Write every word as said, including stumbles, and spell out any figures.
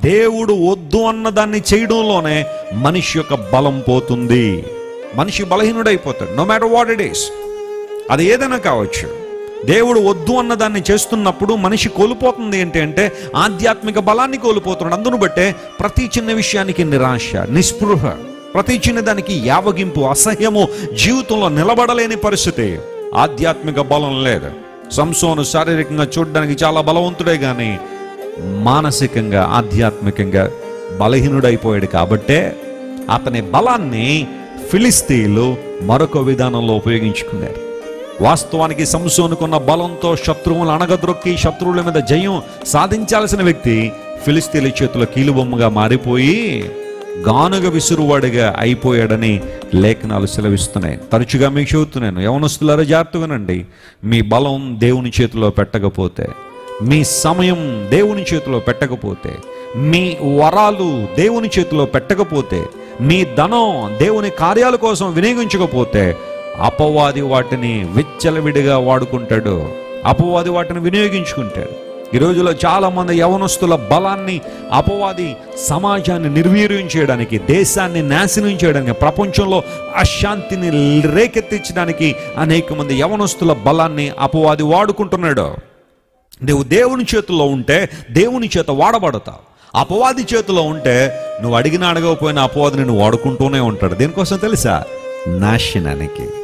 దేవుడు వద్దు అన్న దాన్ని చేయడంలోనే మనిషి యొక్క బలం పోతుంది. మనిషి బలహీనుడైపోతాడు. No matter what it is, అది ఏదైనా కావచ్చు. దేవుడు వద్దు అన్న దాన్ని చేస్తున్నప్పుడు మనిషి కోల్పోతుంది ఏంటి అంటే ఆధ్యాత్మిక బలాన్ని కోల్పోతున్నాడు. అందును బట్టే ప్రతి చిన్న విషయానికి నిరాశ, నిస్పృహ, ప్రతి చిన్న దానికి యావగింపు, అసహ్యము, జీవితంలో నిలబడలేని పరిస్థితి. ఆధ్యాత్మిక బలం లేదు. సంసోను శారీరకంగా చూడడానికి చాలా బలవంతుడే కానీ మానసికంగా ఆధ్యాత్మికంగా బలహీనుడైపోయాడు. కాబట్టే అతని బలాన్ని ఫిలిస్తీన్లు మరొక విధానంలో ఉపయోగించుకున్నారు. వాస్తవానికి సంసోనుకున్న బలంతో శత్రువులు అణగద్రొక్కి శత్రువుల మీద జయం సాధించాల్సిన వ్యక్తి ఫిలిస్తీన్ల చేతిలో కీలుబొమ్మగా మారిపోయి గానుగ విసురువాడిగా అయిపోయాడని లేఖనాలు సెలవిస్తున్నాయి. తరచుగా మీకు చెబుతున్నాను, యవనస్తులారా జాగ్రత్తగా వినండి. మీ బలం దేవుని చేతిలో పెట్టకపోతే, మీ సమయం దేవుని చేతిలో పెట్టకపోతే, మీ వరాలు దేవుని చేతిలో పెట్టకపోతే, మీ ధనం దేవుని కార్యాల కోసం వినియోగించకపోతే అపవాది వాటిని విచ్చలవిడిగా వాడుకుంటాడు. అపవాది వాటిని వినియోగించుకుంటాడు. ఈ రోజులో చాలా మంది యవనస్తుల బలాన్ని అపవాది సమాజాన్ని నిర్వీర్యం చేయడానికి, దేశాన్ని నాశనం చేయడానికి, ప్రపంచంలో అశాంతిని రేకెత్తించడానికి అనేక మంది యవనస్తుల బలాన్ని అపవాది వాడుకుంటున్నాడు. నువ్వు దేవుని చేతుల్లో ఉంటే దేవుని చేత వాడబడతావు. అపవాది చేతిలో ఉంటే నువ్వు అడిగిన అడగకపోయినా అపవాది నిన్ను వాడుకుంటూనే ఉంటాడు. దేనికోసం తెలుసా? నాశనానికి.